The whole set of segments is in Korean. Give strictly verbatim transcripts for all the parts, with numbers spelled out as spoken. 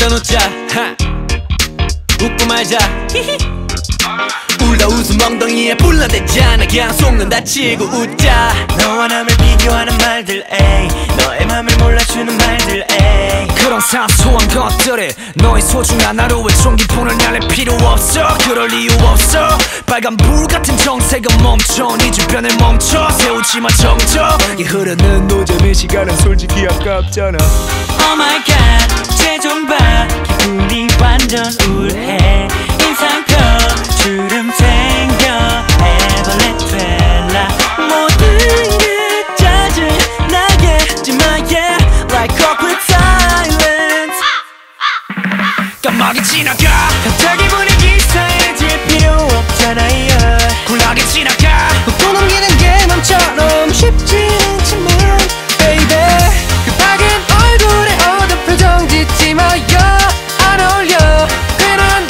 웃자 하. 웃고 말자 울다 웃음 엉덩이에 불나대잖아 그냥 속는다 치고 웃자 너와 남을 비교하는 말들 에이 너의 맘을 몰라주는 말들 에이 그런 사소한 것들에 너의 소중한 하루에 총기폰을 날릴 필요 없어 그럴 이유 없어 빨간 불 같은 정색은 멈춰 네 주변을 멈춰 세우지마 정적이 흐르는 노점의 시간은 솔직히 아깝잖아 Oh my god 최종 봐 기분이 완전 우울해 인상표 주름 생겨 해벌레 될라 모든 게 짜증나게 하지마 yeah like awkward silence 깜빡이 지나가 갑자기 분위기 싸해질 필요 없잖아요 굴하게 지나가 또 넘기는 게 맘처럼 쉽지 않지만 baby 그 밝은 얼굴에 어두운 표정 짓지 마요 안 어울려 괜한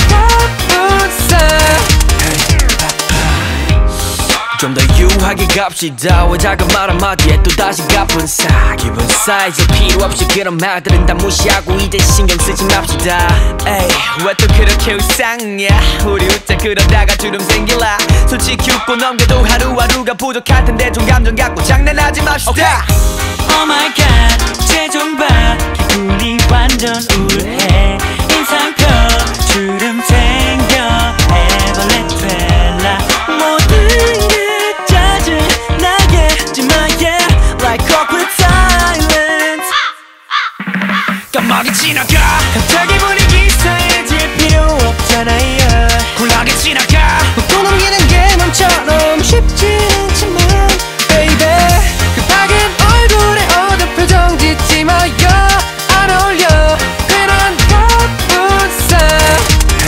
좀 더 유하게 갑시다 왜 작은 말 한마디에 또다시 갚은 사 기분 사이즈 필요 없이 그런 말들은 다 무시하고 이제 신경 쓰지 맙시다 에이 왜 또 그렇게 울상이야 우리 웃자 그러다가 주름 생길라 솔직히 웃고 넘겨도 하루하루가 부족할 텐데 좀 감정 갖고 장난하지 맙시다 okay. Oh my god 최종 봐 기분이 완전 우울해 인상표 주름 생겨 해벌레 될라 모든 게 짜증나게 하지마 yeah like awkward silence 깜빡이 지나가 갑자기 분위기 싸해질 필요 없잖아요 굴하게 지나가 또 넘기는 게 맘처럼 쉽지 않지만 baby 그 밝은 얼굴에 어두운 표정 짓지 마요 안 어울려 괜한 바쁘사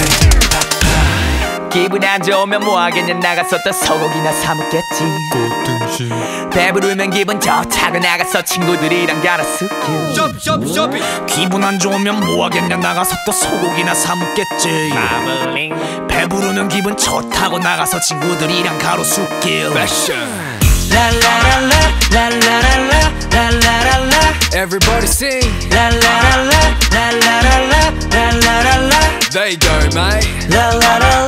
기분 안 좋으면 뭐하겠냐 나가서 또 소고기나 사 먹겠지 꽃등심 배부르면 기분 좋다고 나가서 친구들이랑 갈아쓰기 쇼핑 쇼핑 쇼핑 기분 안 좋으면 뭐하겠냐 나가서 또 소고기나 사 먹겠지 마블링 배부르면 기분 좋다고 나가서 친구들이랑 가로수길 패션 라라라라 라라라라 라라라라 Everybody sing 라라라라 라라라라 라라라라 There you go mate 라라라라